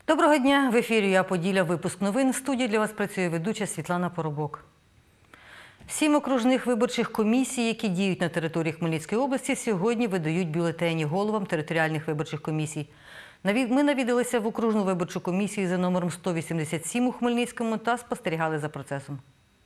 Доброго дня! В ефірі «Я Поділля», випуск новин. В студії для вас працює ведуча Світлана Поробок. 7 окружних виборчих комісій, які діють на території Хмельницької області, сьогодні видають бюлетені головам територіальних виборчих комісій. Ми навідалися в окружну виборчу комісію за номером 187 у Хмельницькому та спостерігали за процесом.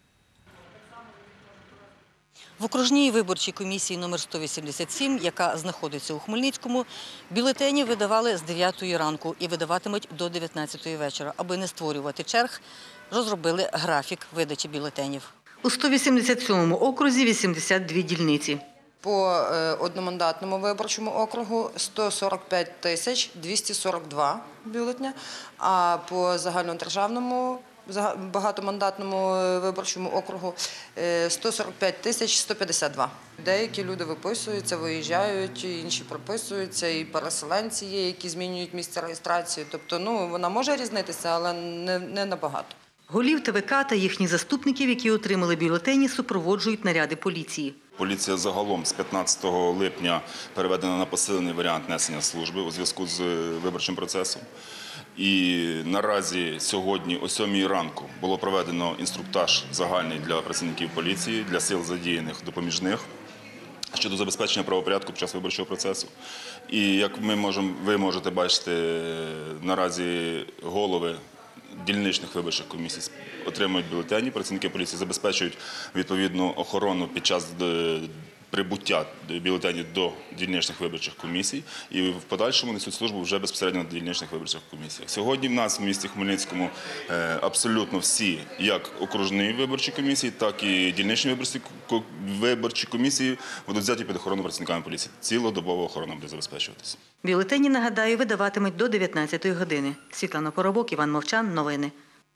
В окружній виборчій комісії номер 187, яка знаходиться у Хмельницькому, бюлетені видавали з 9 ранку і видаватимуть до 19 вечора. Аби не створювати черг, розробили графік видачі бюлетенів. У 187-му окрузі 82 дільниці. По одномандатному виборчому округу 145 тисяч 242 бюлетня, а по загальнодержавному багатомандатному виборчому округу 145 тисяч 152. Деякі люди виписуються, виїжджають, інші прописуються, і переселенці є, які змінюють місце реєстрації. Тобто, вона може різнитися, але не набагато. Голів ТВК та їхніх заступників, які отримали бюлетені, супроводжують наряди поліції. Поліція загалом з 15 липня переведена на посилений варіант несення служби у зв'язку з виборчим процесом. І наразі сьогодні о 7 ранку було проведено інструктаж загальний для працівників поліції, для сил задіяних допоміжних щодо забезпечення правопорядку під час виборчого процесу. І як ви можете бачити, наразі голови дільничних виборчих комісій отримують бюлетені, працівники поліції забезпечують відповідну охорону під час прибуття бюлетенів до дільничних виборчих комісій і в подальшому несуть службу вже безпосередньо на дільничних виборчих комісіях. Сьогодні в нас в місті Хмельницькому абсолютно всі, як окружні виборчі комісії, так і дільничні виборчі комісії будуть взяті під охорону працівниками поліції. Цілодобова охорона буде забезпечуватися. Бюлетені, нагадаю, видаватимуть до 19 години. Світлана Поробок, Іван Мовчан. Новини.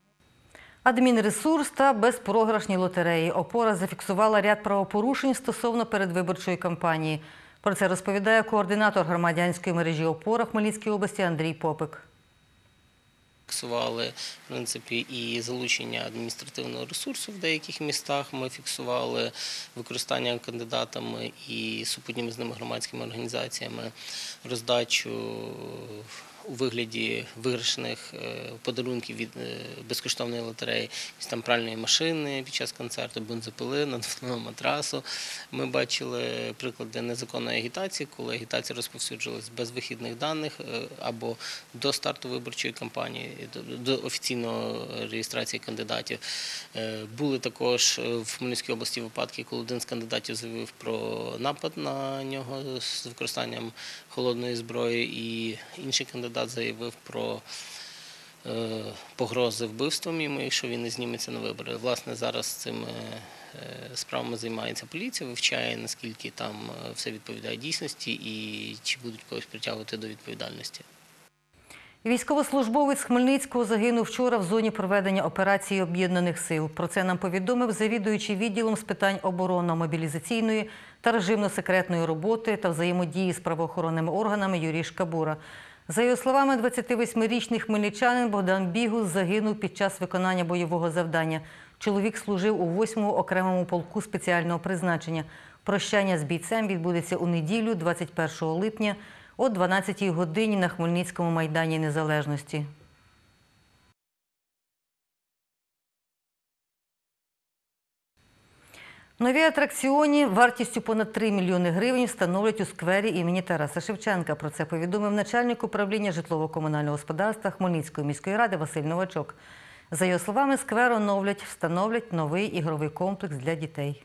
Адмінресурс та безпрограшні лотереї. «Опора» зафіксувала ряд правопорушень стосовно передвиборчої кампанії. Про це розповідає координатор громадянської мережі «Опора» в Хмельницькій області Андрій Попик. Фіксували, в принципі, і залучення адміністративного ресурсу в деяких містах. Ми фіксували використання кандидатами і супутніми з ними громадськими організаціями роздачу у вигляді виграшних подарунків від безкоштовної лотереї, там пральної машини під час концерту, бензопили, надувного матрасу. Ми бачили приклади незаконної агітації, коли агітація розповсюджувалась без вихідних даних або до старту виборчої кампанії, до офіційної реєстрації кандидатів. Були також в Хмельницькій області випадки, коли один з кандидатів заявив про напад на нього з використанням холодної зброї, і інший кандидат заявив про погрози вбивством йому, якщо він не зніметься на вибори. Власне, зараз цими справами займається поліція, вивчає, наскільки там все відповідає дійсності і чи будуть когось притягувати до відповідальності. Військовослужбовець Хмельницького загинув вчора в зоні проведення операції Об'єднаних сил. Про це нам повідомив завідуючий відділом з питань оборонно-мобілізаційної та режимно-секретної роботи та взаємодії з правоохоронними органами Юрій Шкабура. За його словами, 28-річний хмельничанин Богдан Бігус загинув під час виконання бойового завдання. Чоловік служив у 8-му окремому полку спеціального призначення. Прощання з бійцем відбудеться у неділю, 21 липня, о 12-й годині на Хмельницькому майдані Незалежності. Нові атракціони вартістю понад 3 мільйони гривень встановлять у сквері імені Тараса Шевченка. Про це повідомив начальник управління житлово-комунального господарства Хмельницької міської ради Василь Новачок. За його словами, сквер оновлять, встановлять новий ігровий комплекс для дітей.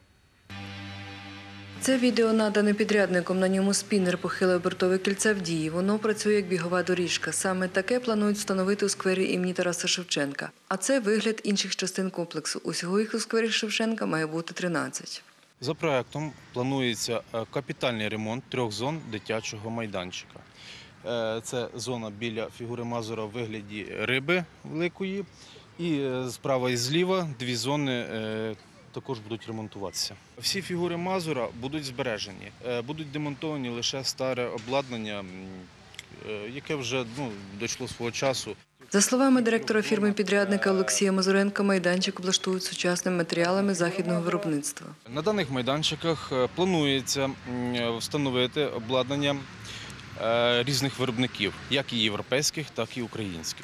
Це відео надане підрядником. На ньому спінер похиле обертове кільце в дії. Воно працює як бігова доріжка. Саме таке планують встановити у сквері імені Тараса Шевченка. А це вигляд інших частин комплексу. Усього їх у сквері Шевченка має бути 13. За проектом планується капітальний ремонт 3 зон дитячого майданчика. Це зона біля фігури Мазура в вигляді риби великої. І справа і зліва 2 зони також будуть ремонтуватися. Всі фігури Мазура будуть збережені. Будуть демонтовані лише старе обладнання, яке вже дійшло свого часу. За словами директора фірми-підрядника Олексія Мазуренка, майданчик облаштують сучасними матеріалами західного виробництва. На даних майданчиках планується встановити обладнання різних виробників, як і європейських, так і українських.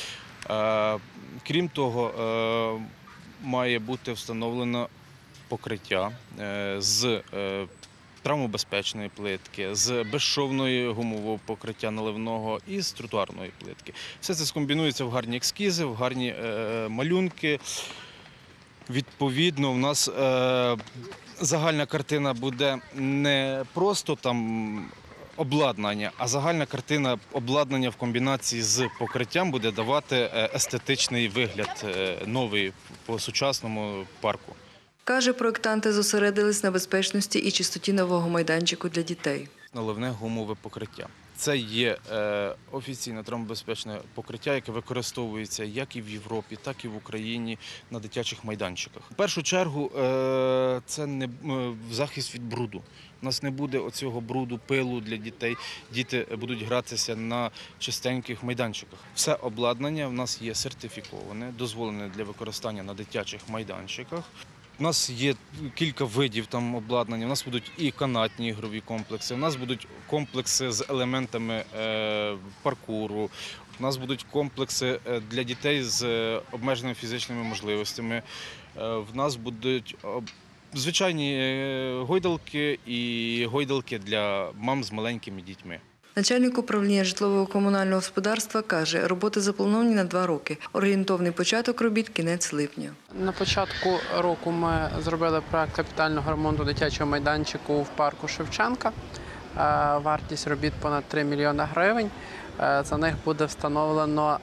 Крім того, має бути встановлено покриття з травмобезпечної плитки, з безшовної гумового покриття наливного і з тротуарної плитки. Все це скомбінується в гарні ескізи, в гарні малюнки. Відповідно, у нас загальна картина буде не просто там обладнання, а загальна картина обладнання в комбінації з покриттям буде давати естетичний вигляд новий по сучасному парку. Каже, проєктанти зосередились на безпечності і чистоті нового майданчику для дітей. Наливне гумове покриття. Це є офіційне травмобезпечне покриття, яке використовується як і в Європі, так і в Україні на дитячих майданчиках. В першу чергу це не захист від бруду. У нас не буде оцього бруду, пилу для дітей. Діти будуть гратися на чистеньких майданчиках. Все обладнання в нас є сертифіковане, дозволене для використання на дитячих майданчиках. У нас є кілька видів там обладнання. У нас будуть і канатні ігрові комплекси, у нас будуть комплекси з елементами паркуру, у нас будуть комплекси для дітей з обмеженими фізичними можливостями, в нас будуть звичайні гойдалки і гойдалки для мам з маленькими дітьми. Начальник управління житлово-комунального господарства каже, роботи заплановані на 2 роки. Орієнтовний початок робіт – кінець липня. На початку року ми зробили проект капітального ремонту дитячого майданчику в парку Шевченка. Вартість робіт понад 3 мільйони гривень. За них буде встановлено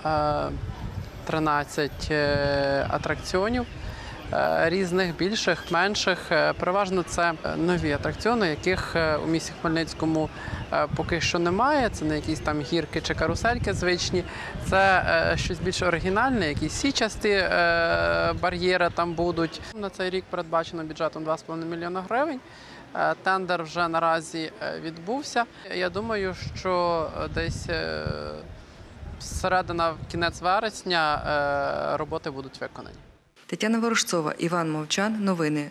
13 атракціонів різних, більших, менших. Переважно це нові атракціони, яких у місті Хмельницькому поки що немає. Це не якісь там гірки чи карусельки звичні. Це щось більш оригінальне, якісь січасті бар'єри там будуть. На цей рік передбачено бюджетом 2,5 мільйона гривень. Тендер вже наразі відбувся. Я думаю, що десь середина, кінець вересня роботи будуть виконані. Тетяна Ворожцова, Іван Мовчан. Новини.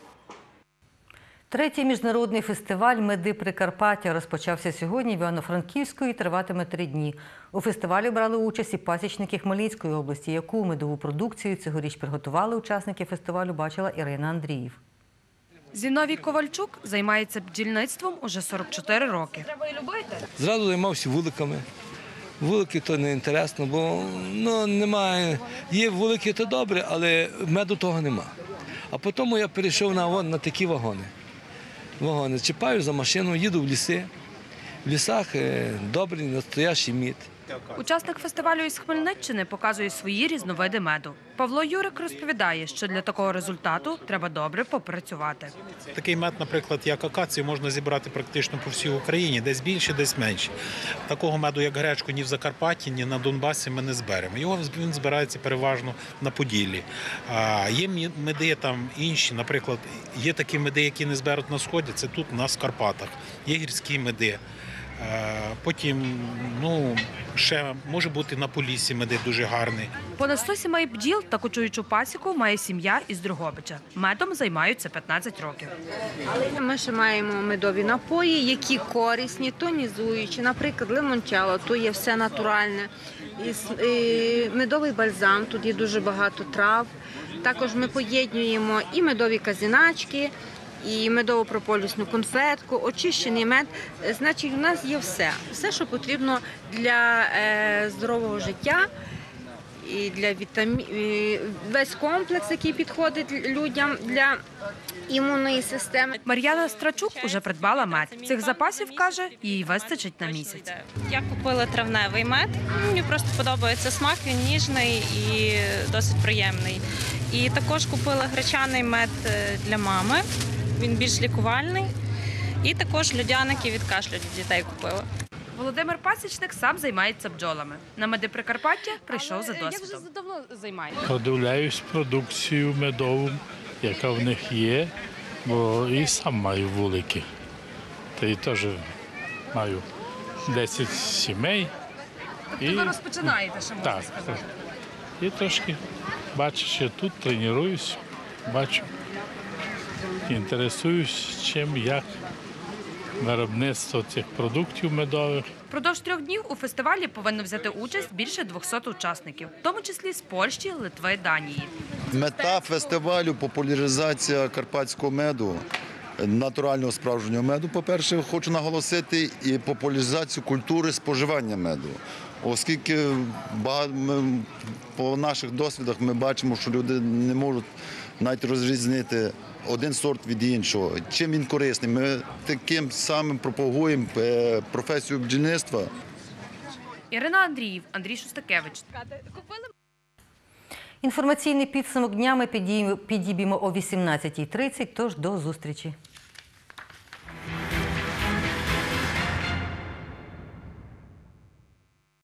3-й міжнародний фестиваль «Меди Прикарпаття» розпочався сьогодні в Івано-Франківську і триватиме 3 дні. У фестивалі брали участь і пасічники Хмельницької області. Яку медову продукцію цьогоріч приготували учасники фестивалю, бачила Ірина Андріїв. Зіновій Ковальчук займається бджільництвом уже 44 роки. Зразу займався вуликами. Вулики – то не інтересно, бо немає. Є вулики – то добре, але меду того нема. А потім я перейшов на такі вагони. Чіпаю за машину, їду в ліси. В лісах добрий, настоящий мід. Учасник фестивалю із Хмельниччини показує свої різновиди меду. Павло Юрик розповідає, що для такого результату треба добре попрацювати. Такий мед, наприклад, як акацію, можна зібрати практично по всій Україні, десь більше, десь менше. Такого меду, як гречку, ні в Закарпатті, ні на Донбасі ми не зберемо. Він збирається переважно на Поділлі. Є меди там інші, наприклад, є такі меди, які не зберуть на Сході, це тут, у нас в Карпатах. Є гірські меди. Потім, ще може бути на Поліссі меди дуже гарний. Понад 100 сімей бджіл та кочуючу пасіку має сім'я із Дрогобича. Медом займаються 15 років. Ми ще маємо медові напої, які корисні, тонізуючі. Наприклад, лимончелло, то є все натуральне. Медовий бальзам, тут є дуже багато трав. Також ми поєднуємо і медові казиначки, і медово-прополісну конфетку, очищений мед. Значить, у нас є все, що потрібно для здорового життя, і для весь комплекс, який підходить людям для імунної системи. Мар'яна Страчук уже придбала мед. Цих запасів, каже, їй вистачить на місяць. Я купила травневий мед. Мені просто подобається смак, він ніжний і досить приємний. І також купила гречаний мед для мами. Він більш лікувальний. І також льодяники від кашлю для дітей купила. Володимир Пасічник сам займається бджолами. На меди Прикарпаття прийшов за досвідом. Як вже давно займаєтесь? Подивляюсь продукцію медову, яка в них є, бо і сам маю вулики. Та й теж маю 10 сімей. Тобто ви розпочинаєте, що можна сказати? Так. І трошки бачу, що тут тренуюсь, бачу. Інтересуюсь чим, як. виробництво цих продуктів медових. Впродовж 3 днів у фестивалі повинно взяти участь більше 200 учасників, в тому числі з Польщі, Литви, Данії. Мета фестивалю – популяризація карпатського меду, натурального справжнього меду, по-перше, хочу наголосити, і популяризацію культури споживання меду. Оскільки по наших досвідах ми бачимо, що люди не можуть навіть розрізнити один сорт від іншого. Чим він корисний? Ми таким самим пропагуємо професію бджільництва. Ірина Андріїв, Андрій Шостакевич. Інформаційний підсумок дня ми підіймемо о 18:30, тож до зустрічі.